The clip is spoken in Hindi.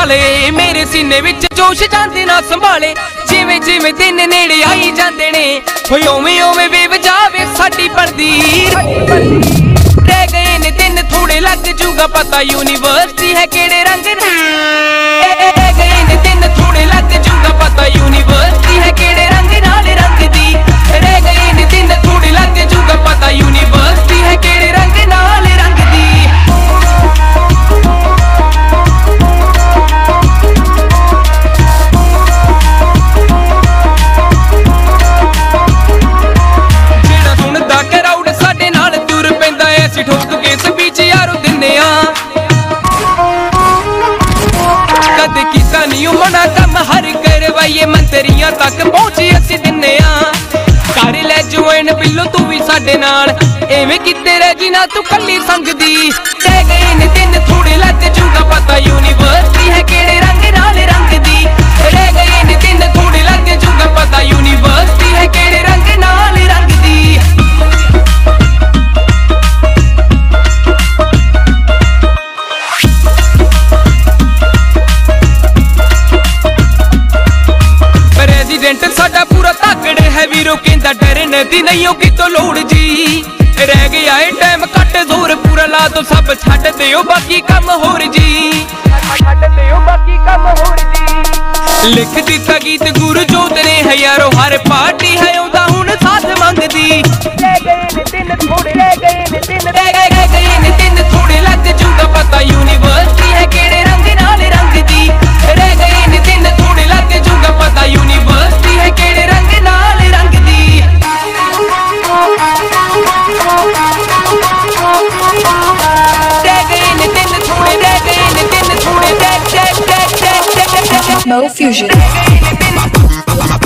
वाले मेरे सीने विच जोश जांदे ना संभाले जिवें जिवें दिन नेड़े आई जांदे ने होए ओवें ओवें बेवजह वे साडी पड़दी रह गए ने दिन थोड़े लग जूगा पता यूनिवर्सिटी है केड़े रंग रह गए ने दिन थोड़े लग जूगा पता यूनिवर्सिटी है केड़े रंग नाल रंग दी रह गए ने दिन थोड़े लग जूगा पता यूनिवर्सिटी है केड़े रंग नाल रंग दी ठोक के स्पीच यारो दिने कद किता नहीं मना कम हर करवाइए मंत्रियां तक पहुंचे असी दिने कर ले ज्वाइन पिल्लो तू भी साडे नाल एवें किते रह जी ना तू कल्ली संग दी रह गए ने दिन थोड़े लग जूगा पता यूनिवर्सिटी है केड़े रंग नाल रंग दी रह गए ने दिन थोड़े लग जूगा पता यूनिवर्सिटी है केड़े रंग नाल रंग दी साडा पूरा ताकड़ है वीरो कहंदा डरन दी नहीं कि तो लोड़ जी रह गया है टाइम कट जोर पूरा ला दो सब छड्ड दियो बाकी कम होर जी छड्ड दियो बाकी कम होर जी लिख दिता गीत गुरु जोत ने है यारो हर पार्टी है ओदा हुण साथ मंगदी रह गए ने दिन थोड़े रह गए ने दिन थोड़े लग जूगा पता यूनिवर्सिटी है केड़े रंग नाल रंग दी रह गए ने दिन थोड़े लग जूगा पता यूनिवर्सिटी है केड़े रंग नाल रंग दी रह गए ने दिन थोड़े रह गए ने दिन थोड़े Mo Fusion.